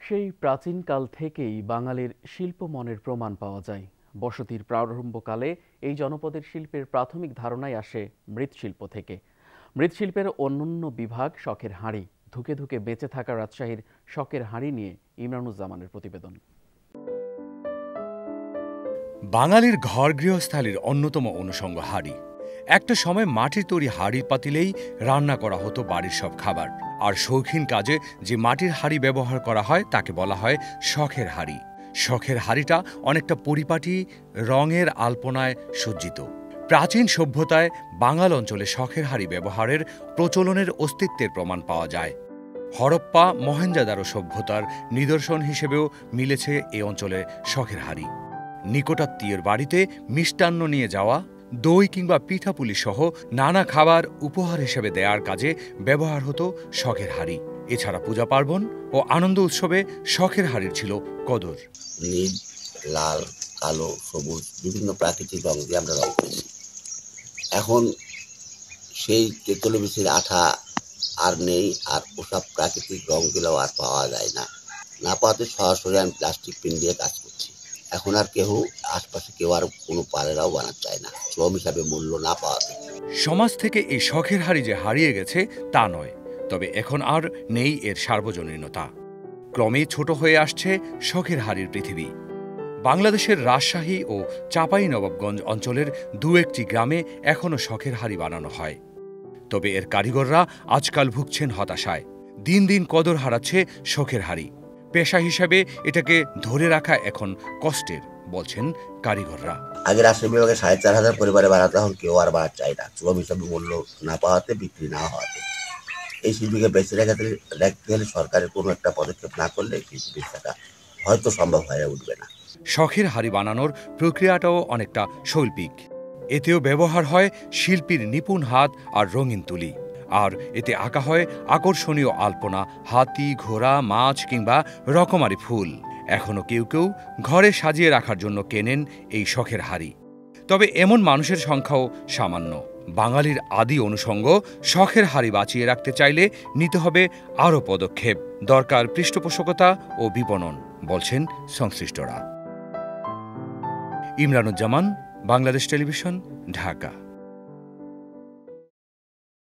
সেই প্রাচীনকাল থেকেই বাঙালির শিল্পমনের প্রমাণ পাওয়া যায়। বসতির প্রারম্ভকালে এই জনপদের শিল্পের প্রাথমিক ধারণাই আসে মৃৎশিল্প থেকে। মৃৎশিল্পের অন্যান্য বিভাগ শখের হাঁড়ি। ধুকে ধুকে বেঁচে থাকা রাজশাহীর শখের হাঁড়ি নিয়ে ইমরানুজ্জামানের প্রতিবেদন। বাঙালির ঘর গৃহস্থালির অন্যতম অনুষঙ্গ হাঁড়ি। একটা সময় মাটির তৈরি হাঁড়ির পাতিলেই রান্না করা হতো বাড়ির সব খাবার। আর শৌখিন কাজে যে মাটির হাঁড়ি ব্যবহার করা হয় তাকে বলা হয় শখের হাঁড়ি। শখের হাঁড়িটা অনেকটা পরিপাটি, রঙের আলপনায় সজ্জিত। প্রাচীন সভ্যতায় বাঙাল অঞ্চলে শখের হাঁড়ি ব্যবহারের প্রচলনের অস্তিত্বের প্রমাণ পাওয়া যায়। হরপ্পা, মহেঞ্জোদারো সভ্যতার নিদর্শন হিসেবেও মিলেছে এ অঞ্চলে শখের হাঁড়ি। নিকটাত্মীয়ের বাড়িতে মিষ্টান্ন নিয়ে যাওয়া, দই কিংবা পিঠাপুলি সহ নানা খাবার উপহার হিসেবে দেওয়ার কাজে ব্যবহার হতো শখের হাঁড়ি। এছাড়া পূজা পার্বণ ও আনন্দ উৎসবে শখের হাঁড়ির ছিল কদর। নীল, লাল, কালো, সবুজ বিভিন্ন প্রাকৃতিক রং দিয়ে আমরা রং করেছি। এখন সেই তেঁতুল বিচির আঠা আর নেই, আর ওসব প্রাকৃতিক রংগুলো আর পাওয়া যায় না। না পাওয়াতে সরাসরি আমি প্লাস্টিক পিন দিয়ে কাজ করছি। এখন আর কেউ আশপাশে কেউ আর কোনো পাড়েরাও বানাতে চায় না, শ্রম হিসাবে মূল্য না পাওয়াতে। সমাজ থেকে এই শখের হাঁড়ি যে হারিয়ে গেছে তা নয়, তবে এখন আর নেই এর সার্বজনীনতা। ক্রমেই ছোট হয়ে আসছে শখের হাঁড়ির পৃথিবী। বাংলাদেশের রাজশাহী ও চাঁপাইনবাবগঞ্জ অঞ্চলের দু একটি গ্রামে এখনও শখের হাঁড়ি বানানো হয়। তবে এর কারিগররা আজকাল ভুগছেন হতাশায়। দিন দিন কদর হারাচ্ছে শখের হাঁড়ি। পেশা হিসাবে এটাকে ধরে রাখা এখন কষ্টের, বলছেন কারিগররা। আগে রাজশাহী বিভাগে ৪,৫০০ পরিবারে বানাতে, এখন কেউ আর বানাতে চায় না, শ্রম হিসাবে মূল্য না পাওয়াতে, বিক্রি না হওয়াতে। এই শিল্পীকে বেঁচে রাখতে হলে সরকারের কোনো একটা পদক্ষেপ না করলে শিল্পী বেঁচে হয়তো সম্ভব হয়ে উঠবে না। শখের হাঁড়ি বানানোর প্রক্রিয়াটাও অনেকটা শৈল্পিক। এতেও ব্যবহার হয় শিল্পীর নিপুণ হাত আর রঙিন তুলি। আর এতে আঁকা হয় আকর্ষণীয় আলপনা, হাতি, ঘোড়া, মাছ কিংবা রকমারি ফুল। এখনও কেউ কেউ ঘরে সাজিয়ে রাখার জন্য কেনেন এই শখের হাঁড়ি। তবে এমন মানুষের সংখ্যাও সামান্য। বাঙালির আদি অনুষঙ্গ শখের হাঁড়ি বাঁচিয়ে রাখতে চাইলে নিতে হবে আরও পদক্ষেপ। দরকার পৃষ্ঠপোষকতা ও বিপণন, বলছেন সংশ্লিষ্টরা। ইমরানুজ্জামান, বাংলাদেশ টেলিভিশন, ঢাকা।